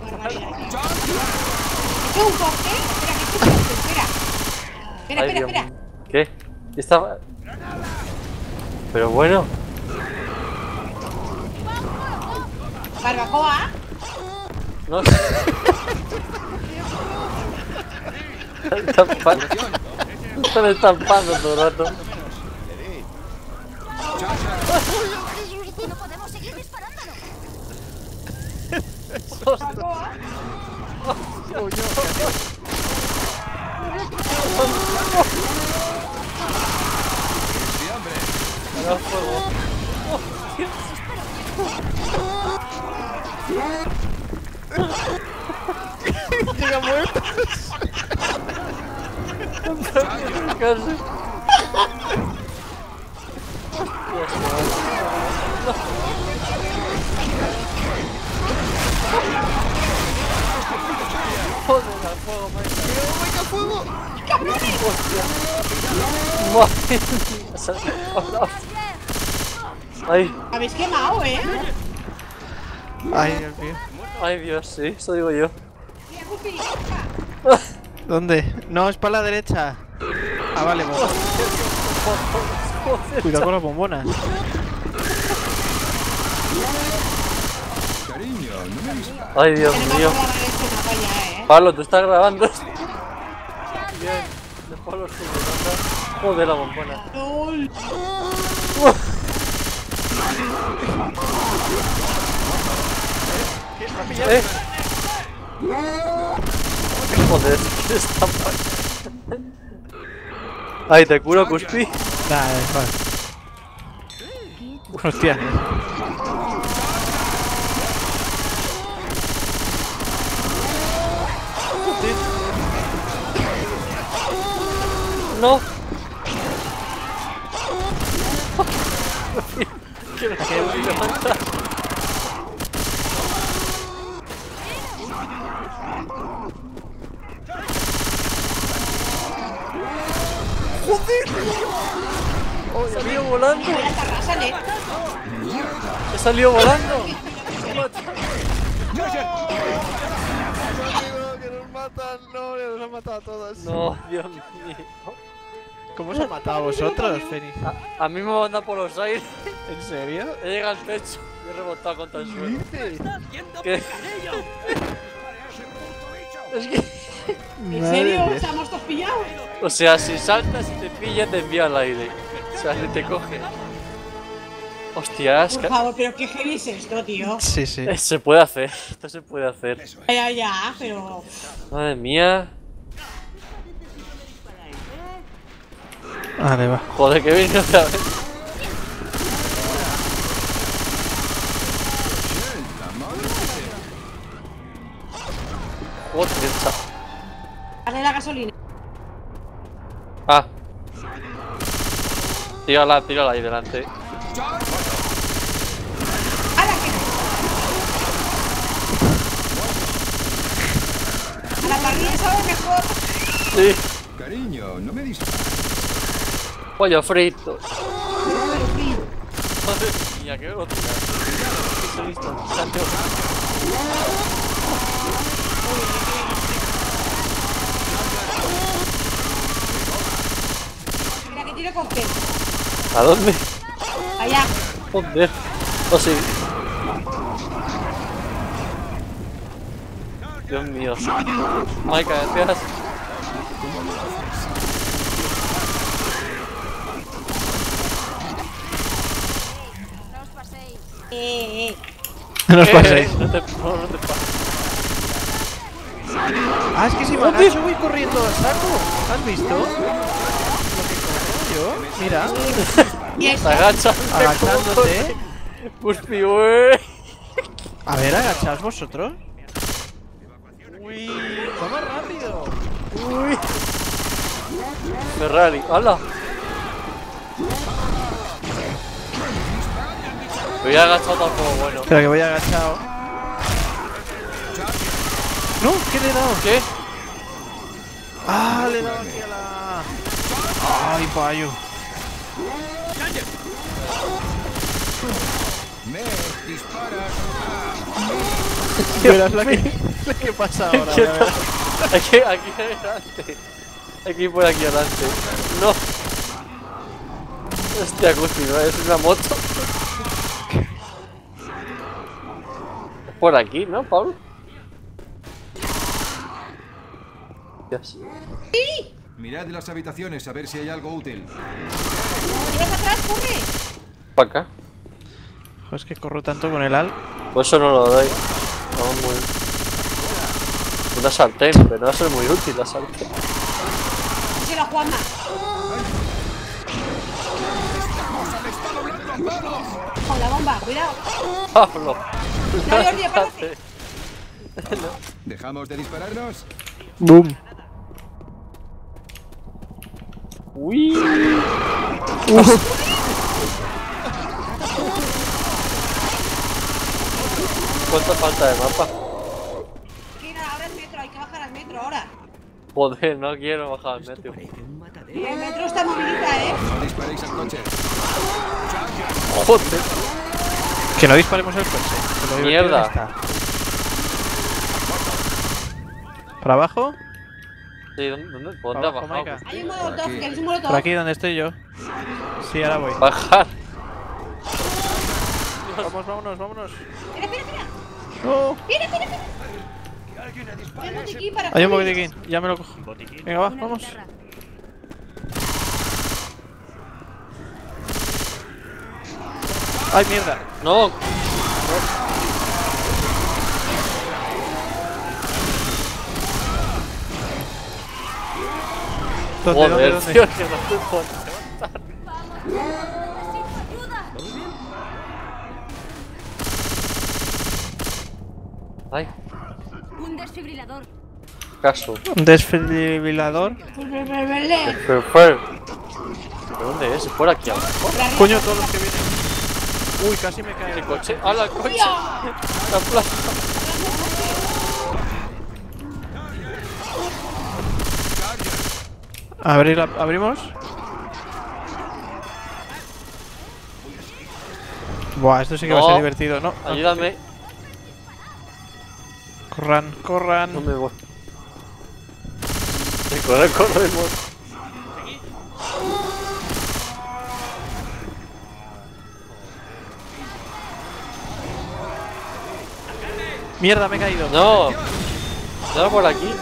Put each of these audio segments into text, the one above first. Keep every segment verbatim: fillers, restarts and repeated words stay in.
barbaridad. ¿Esto es un corte? Espera, que esto es un espera. Espera, espera, espera. ¿Qué? Estaba... Pero bueno. ¿Barbacoa? No sé. Están estampando. Están estampando todo el rato. No podemos seguir disparándolo. ¿Barbacoa? Ahora fuego. Llega muerto. Casi. Joder, al fuego, Mike. ¡Venga, fuego! Hostia. Madre mía. Ay, Habéis quemado, ¿eh? Ay, Dios mío. ay Dios, sí, eso digo yo. Mira, Guppy. ¿Dónde? No, es para la derecha. Ah, vale, bomba. Joder, Cuidado con las bombonas. ay Dios Tenemos mío. que grabar este mapa ya, ¿eh? Pablo, tú estás grabando. Bien, de Pablo sí, anda. Joder, la bombona. ¡Lol! ¿Eh? Joder, ¿qué está pasando? Ay, te curo, Cuspi. Nah, es mal. Hostia. No. Que no se levanta. ¡Joder! ¡He salido volando! Mira, Tarrasale. ¡He salido volando! ¡Que nos matan! No, ya nos han matado a todas. No, Dios mío. ¿Cómo os han matado a vosotros, Fénix? A, a mí me mandan por los aires. ¿En serio? He llegado al techo y he rebotado contra el suelo. ¿Qué? ¿Qué? Es que... ¿En serio? ¿Estamos todos pillados? O sea, si saltas y te pilla, te envía al aire. O sea, ni te coge. Hostia, es Por que... favor, pero qué heavy es esto, tío. Sí, sí. Eh, Se puede hacer. Esto se puede hacer. Ya, ya, ya, pero... Madre mía. Vale, va. Joder, que viene otra vez. Joder, chaval. Dale la gasolina. Ah. Tírala, tírala ahí delante. ¡Hala, que! A la parrilla sabe mejor. Sí. Cariño, no me dispares. Pollo frito. Madre mía, qué velocidad. Listo, listo. Sancho. Mira que tiro cóctel. ¿A dónde? Allá. Joder. Oh, sí. Dios mío. Maika, gracias. No os paséis. Eh, eh. No os Eh, paséis. No te, no, no te pases. Ah, es que si me agacho voy corriendo a saco. ¿Has visto? Lo que corro yo. Mira, Y Te esto. agachas. agachándote. Cuspi, wey. A ver, agachaos vosotros. Uy, va más rápido. Uy. Ferrari, ¡hala! Me voy agachado tampoco, bueno. Espera que voy agachado. No, ¿qué le he dado? ¿Qué? Ah, le he dado aquí a la... Ay, payo. Me disparas. Verás la que, la que pasa ahora. ya verás. Aquí, aquí adelante. Aquí por aquí adelante. No. Hostia, Gusti, ¿no? Es una moto. Por aquí, ¿no, Pablo? Dios. Mirad las habitaciones a ver si hay algo útil. ¡Llevas atrás, corre! Para acá. Jo, es que corro tanto con el al. Pues eso no lo doy. No, muy... Una sartén, pero no va a ser muy útil la sartén. ¡Se la Juanma! Con la bomba, cuidado. Pablo. No, Jordi, apártate. ¿Dejamos de dispararnos? Boom. Uy. ¿Cuánto falta de mapa? Mira, ahora el metro, hay que bajar al metro ahora. Joder, no quiero bajar al metro. El metro está movilita, ¿eh? No disparéis al coche. Joder. Que no disparemos el coche. que lo divertido Mierda. está. ¿Para abajo? Sí, ¿dónde? ¿Dónde? ¿Por dónde ha Abajo, bajado? Maika. Hay un molotov, ¿quieres un molotov? Por aquí donde estoy yo. Sí, ahora voy. Bajar. Vamos, vámonos, vámonos. Espera, espera, espera. No. Espera, espera, espera. Hay un botiquín para Hay un zombies. botiquín, ya me lo cojo. Venga, va, Una vamos. guitarra. Ay, mierda. No. ¿Dónde, dónde, Joder, dónde? tío, que no estoy por... Necesito ayuda. Ay, Un desfibrilador. caso. Un desfibrilador. Vele. Pero fue... ¿De dónde es? ¿Por aquí abajo? Coño, todos los que vienen. Uy, casi me cae ¿El el coche? ¡Hala, el coche! La plaza. Abrir la- ¿Abrimos? Buah, esto sí que va a ser No. divertido, ¿no? no. Ayúdame. Corran, corran. No me voy. Sí, corre, corremos. Mierda, me he caído. No. No, por aquí.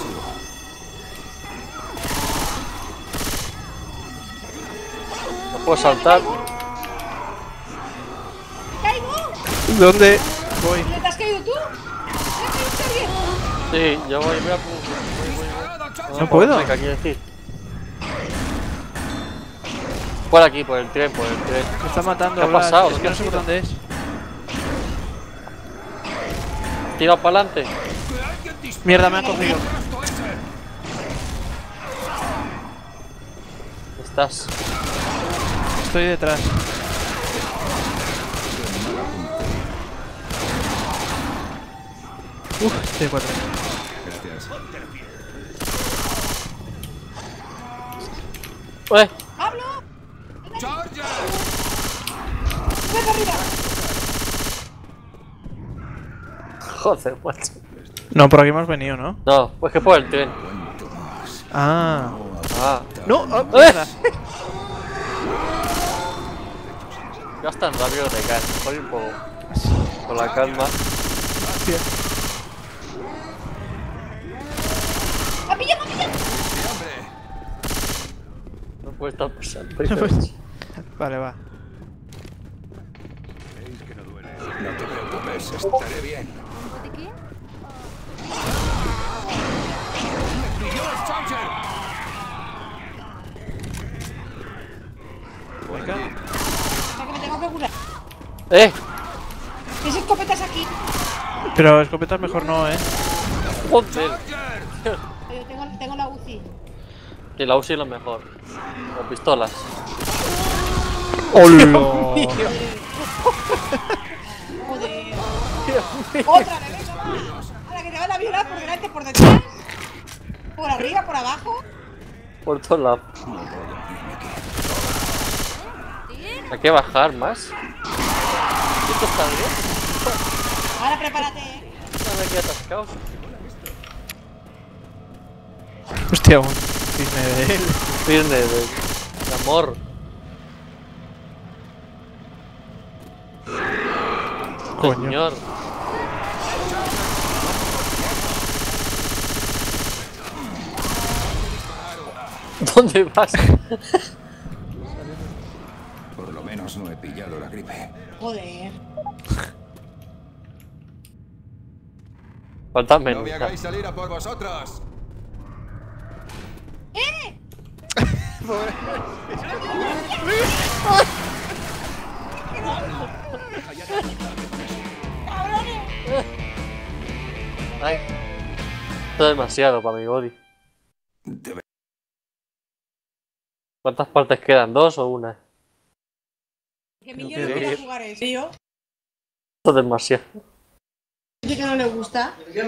No puedo saltar. ¡Caigo! ¿Dónde voy? ¿Te has caído tú? ¿Te has caído usted bien? Sí, yo voy, voy a... Voy, voy, voy. No puedo. Venga, quiero decir. Por aquí, por el tren, por el tren. Me está matando. ¿Qué ha Blas. pasado? Es que ¿Qué no ha sé por sido? dónde es. Tira para adelante. Mierda, me han cogido. Estás. Estoy detrás. Uf, estoy cuatro. Gracias. ¡Eh! ¡Pablo! ¡Charger! ¡Sube para arriba! Joder, macho. No, por aquí hemos venido, ¿no? No, pues que por el tren. Ah. Ah. No, ah, mierda. Ya es tan rápido te caes. Mejor ir un poco. Con la calma. Hostia. ¡Ha pillado, ha pillado! No puede estar pasando. Vale, va. No te preocupes, estaré bien. ¿Botiquín? ¡Pilló el Charger! Venga. O sea que me tengo que curar. ¡Eh! ¿Tienes escopetas aquí? Pero escopetas mejor no, ¿eh? ¡Joder! Yo tengo, tengo la U C I. Que la U C I es lo mejor. O pistolas. ¡Hola! Joder. Otra vez, venga, va. Ahora que te van a violar por delante, por detrás. Por arriba, por abajo. Por todos lados. Hay que bajar más. ¿Esto está bien? Ahora prepárate, eh. Están aquí atascados. Hostia, un cisne de él. Cisne de, de amor. Coño. Señor. ¿Dónde vas? Por lo menos no he pillado la gripe. Joder. Falta No menos. me hagáis salir a por vosotros. Ay. Esto es demasiado para mi body. Debe- ¿Cuántas partes quedan? ¿Dos o una? Que mi Creo niño no que quiere sí. jugar eso. Tío, Esto es demasiado. dice que no le gusta. Que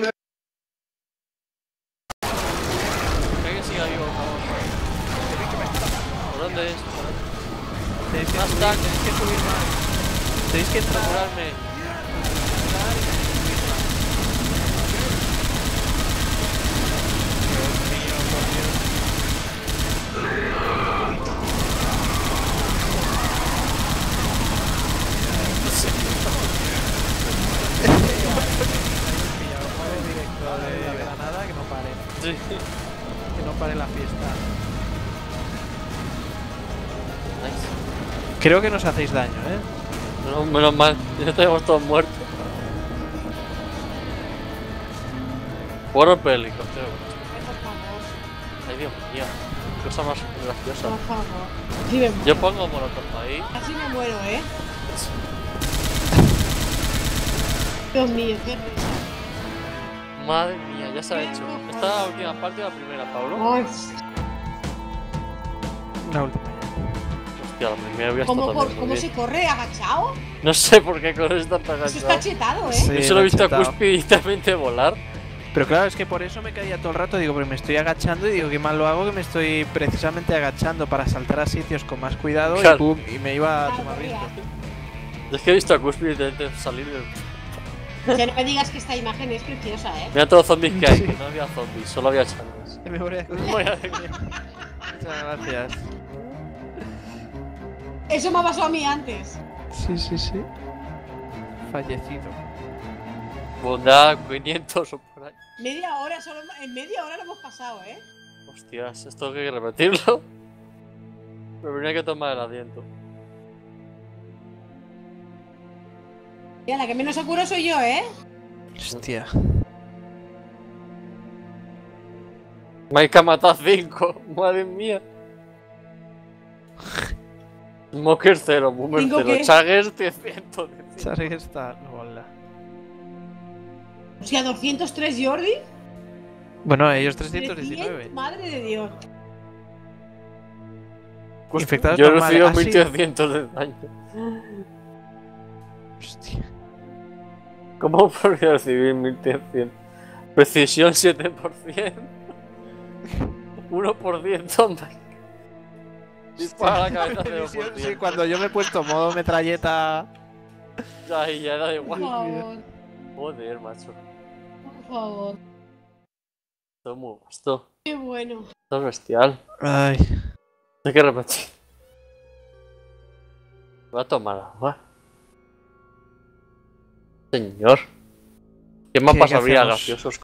siga vivo, por favor. ¿Por dónde es? Tenéis que Más subir, tarde. tenéis que subir más. Tenéis que entrar. Procurarme. Directo de Granada, que no pare. Sí. Que no pare la fiesta. Nice. Creo que nos hacéis daño, ¿eh? No, menos mal. Ya tenemos todos muertos. Jugar por el helicóptero. Por favor, Ay, Dios mío. Qué cosa más graciosa. por favor. Sí me muero. Yo pongo molotov ahí. Así me muero, eh. Dios mío, qué risa. Madre mía, ya se ha hecho. Esta es la última parte de la primera, Pablo. Ay, La última ya. Hostia, la primera voy a estar ¿Cómo, también cor- muy ¿Cómo bien. se corre agachado? No sé por qué corres tan Eso está agachado. chetado, eh. Sí, Yo solo he visto a chetado. Cuspi directamente volar. Pero claro, es que por eso me caía todo el rato, digo, porque me estoy agachando y digo, qué mal lo hago, que me estoy precisamente agachando para saltar a sitios con más cuidado Claro. y pum, y me iba a Claro, tomar corría. viento. Es que he visto a Cuspi directamente salir del... Que no me digas que esta imagen es preciosa, eh. Mira todos los zombies que hay. Sí. No había zombies, solo había changos. Me voy a- Muy alegre. Muchas gracias. Eso me ha pasado a mí antes. Sí, sí, sí. Fallecido. Bondad, quinientos o por ahí. Media hora, solo en media hora lo hemos pasado, eh. Hostias, esto hay que repetirlo. Pero tenía que tomar el aliento. Ya, la que menos se cura soy yo, eh. Hostia. Mike ha matado a cinco. Madre mía. Smoker cero, Boomer ¿Cinco cero, qué? Chagger trescientos. Sabes que está. Hola. O sea, doscientos tres Jordi. Bueno, ellos trescientos diecinueve. trescientos, madre de Dios. Infectados Yo he normales. recibido Ah, sí. mil trescientos de daño. Hostia. ¿Cómo podría recibir mil trescientos? Precisión siete por ciento. uno por ciento, Mike. Dispara la cabeza cero por ciento. Sí, cuando yo me he puesto modo metralleta. Ay, ya da Por igual. favor, Joder, macho. por favor. Esto es muy vasto. Qué bueno. Esto es bestial. Ay. Hay que repetir. Voy a tomar agua. Señor. ¿Qué ¿Qué- mapas qué habría hacemos? graciosos